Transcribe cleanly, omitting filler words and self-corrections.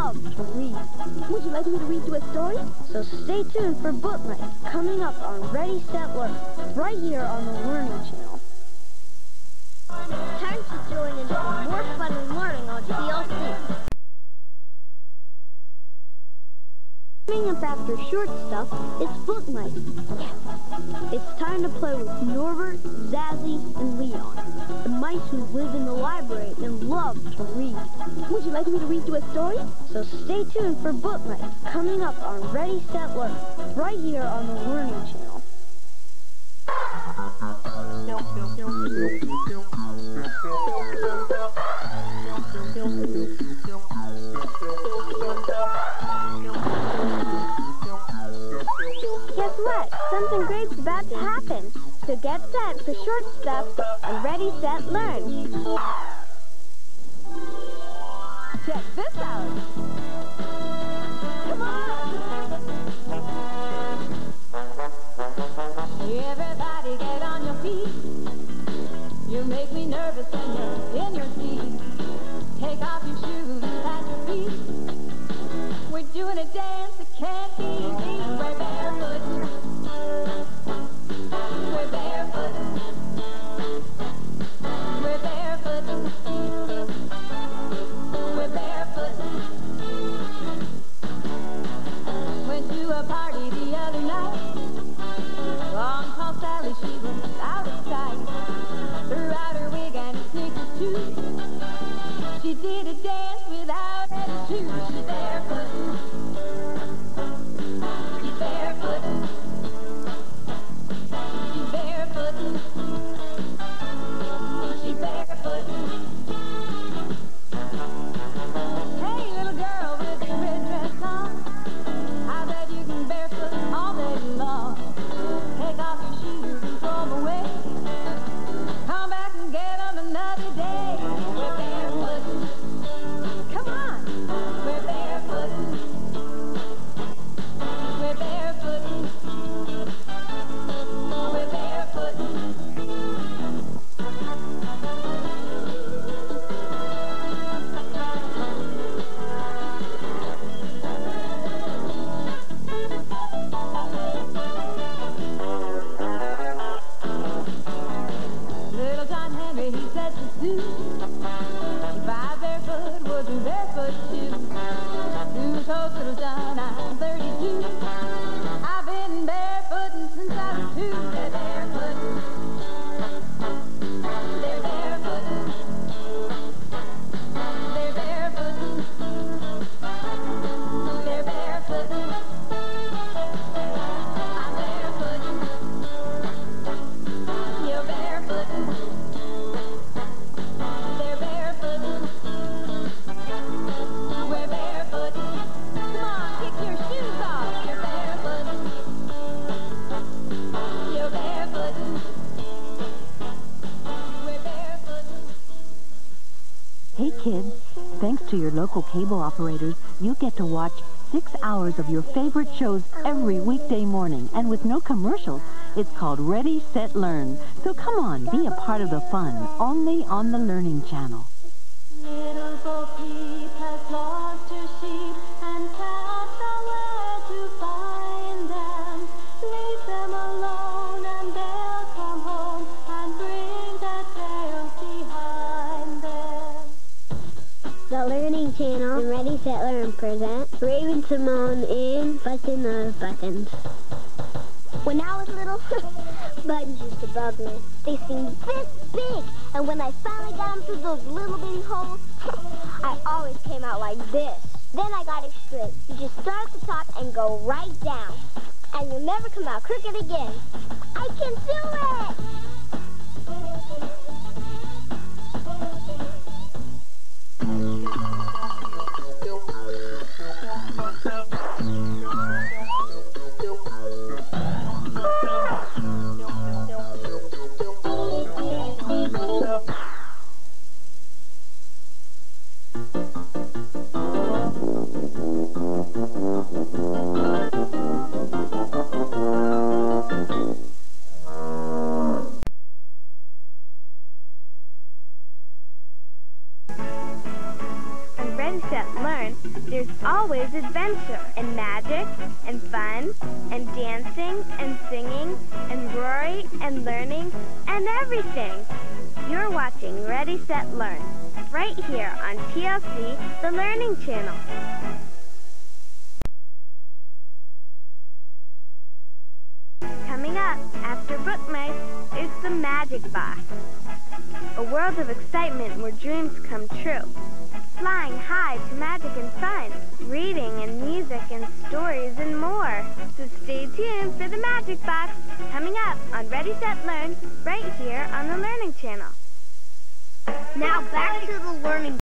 love to read. Would you like me to read you a story? So stay tuned for Book Night, coming up on Ready, Set, Learn, right here on the Learning Channel. Time to join in for more fun and learning on TLC. Coming up after short stuff, it's Book Night. Yes, it's time to play with Norbert, Zazzy, and Leon, the mice who live in the library and love to read. Would you like me to read you a story? So stay tuned for Book Night, coming up on Ready, Set, Learn, right here on the Learning Channel. Guess what? Something great's about to happen. So get set for short stuff and Ready, Set, Learn. Check this out. Come on! Everybody get on your feet. You make me nervous when you're in your seat. Take off your shoes and your feet. We're doing a dance that can't be beat. We're barefoot. We're barefoot. We're barefoot. We're barefoot. Went to a party the other night. Long tall Sally, she was out of sight. Threw out her wig and sneakers too. She did a dance without any shoes. She's barefoot. She's barefoot. She's barefoot. She's barefoot. Hey, little girl with your red dress on, I bet you can barefoot all day long. Take off your shoes and throw them away. Come back and get them another day. We're barefoot. Come on. We're barefoot. We're barefoot. We're barefoot. Little John Henry, he said to Sue, if I barefoot, would you barefoot too? Sue told little John, I'm 32. I've been barefooting since I was 2. They're barefoot. They're barefoot. They're barefoot. They're barefoot. I'm barefoot. You're barefoot. They're barefoot. We're barefoot. Come on, kick your shoes off. You're barefoot. You're barefoot. We're barefoot. Hey kids, thanks to your local cable operators, you get to watch 6 hours of your favorite shows every weekday morning. And with no commercials, it's called Ready, Set, Learn. So come on, be a part of the fun, only on the Learning Channel. Little Bo Peep has lost her sheep and can't know where to find them. Leave them alone and they'll come home and bring their tails behind them. The Learning Channel and Ready, Set, Learn present Raven Symone in Bustin' Those Buttons. When I was little, buttons used to bug me. They seemed this big, and when I finally got them through those little bitty holes, I always came out like this. Then I got it straight. You just start at the top and go right down, and you'll never come out crooked again. I can do it! Ready, Set, Learn, there's always adventure and magic and fun and dancing and singing and Rory and learning and everything. You're watching Ready, Set, Learn, right here on TLC, the Learning Channel. Coming up after Book Night is the Magic Box. A world of excitement where dreams come true. Flying high to magic and fun, reading and music and stories and more. So stay tuned for the Magic Box, coming up on Ready, Set, Learn, right here on the Learning Channel. Now back to the Learning